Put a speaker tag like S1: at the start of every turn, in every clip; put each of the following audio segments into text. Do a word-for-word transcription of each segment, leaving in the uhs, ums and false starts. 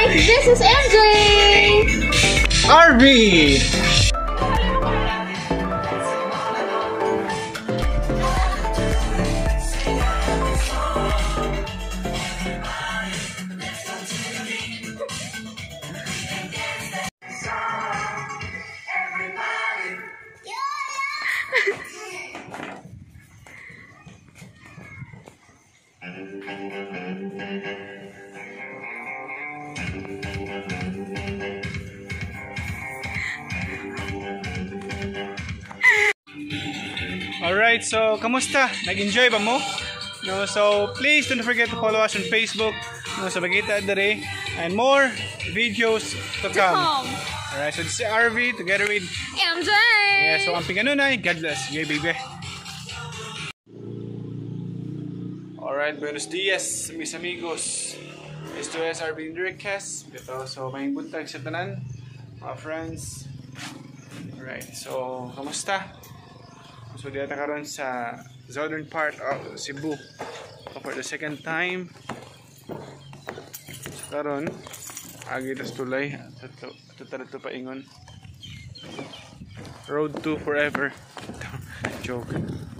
S1: This is M J!
S2: R V! Alright, so kamusta? Nag-enjoy ba mo? No, so please don't forget to follow us on Facebook, no, sa Bagita Dere, and more videos to come. Alright, so this is R V together with
S1: M J!
S2: Yeah, so ang pinganunay, God bless. Yeah, baby. Alright, buenos dias, mis amigos. Esto es R V Directcast. Ito, so may buntag sa tanan, mga friends. Alright, so kamusta? So dito karon sa southern part of Cebu for the second time. So karon agi tas tulay ito ito paingon road to forever. Joke.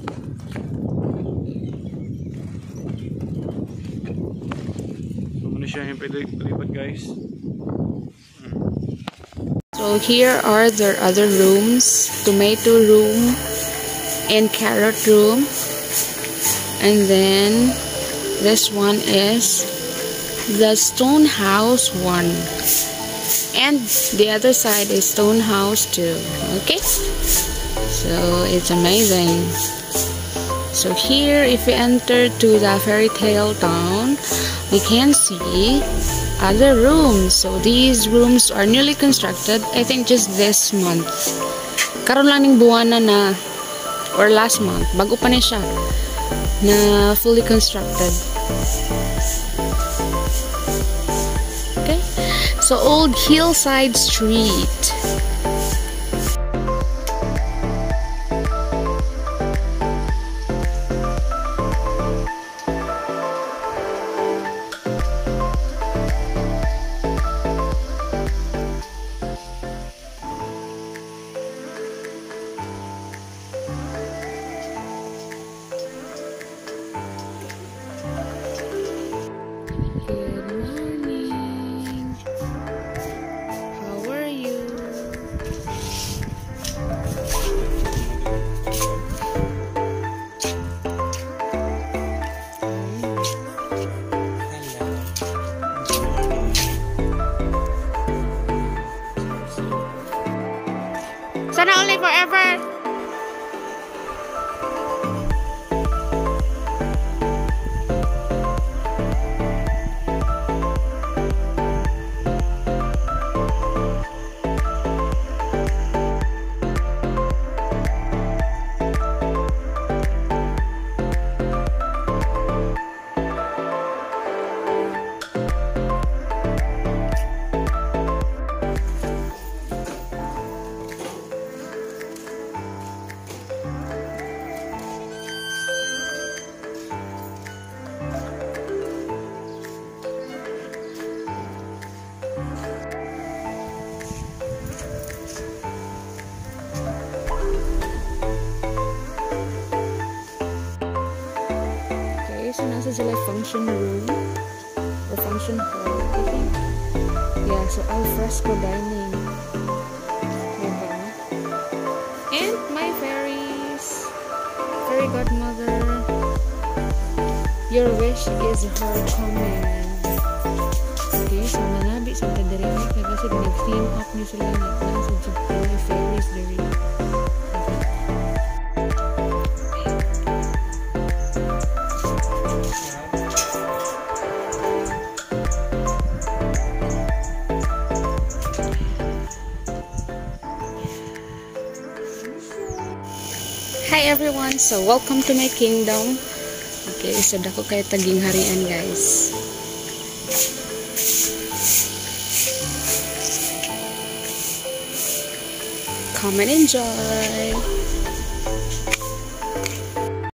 S2: So muna siya yung palipat guys.
S1: So here are their other rooms, tomato room and carrot room, and then this one is the stone house one, and the other side is stone house two. Okay, so it's amazing. So here, if we enter to the fairy tale town, we can see other rooms. So these rooms are newly constructed, I think just this month. Karon lang ning buwan na na or last month, bago pa na siya na fully constructed. Okay, so old hillside street. Sana only forever. So nasa sila function room or function hall, I think. Yeah, so al fresco dining. Diba? And my fairies, fairy godmother. Your wish is her command. Okay, so nanabi sa tadirimi kasi nag-theme up niyo sila nasa Japan fairies diri. Hi everyone, so welcome to my kingdom. Okay, so dako kay taging harian guys. Come and enjoy.